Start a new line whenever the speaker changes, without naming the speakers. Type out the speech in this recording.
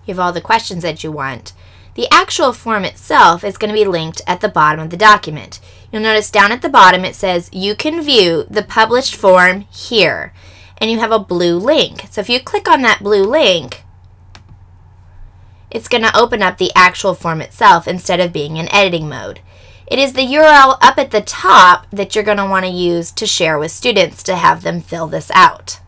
You have all the questions that you want. The actual form itself is going to be linked at the bottom of the document. You'll notice down at the bottom it says you can view the published form here, and you have a blue link. So if you click on that blue link, it's going to open up the actual form itself instead of being in editing mode. It is the URL up at the top that you're going to want to use to share with students to have them fill this out.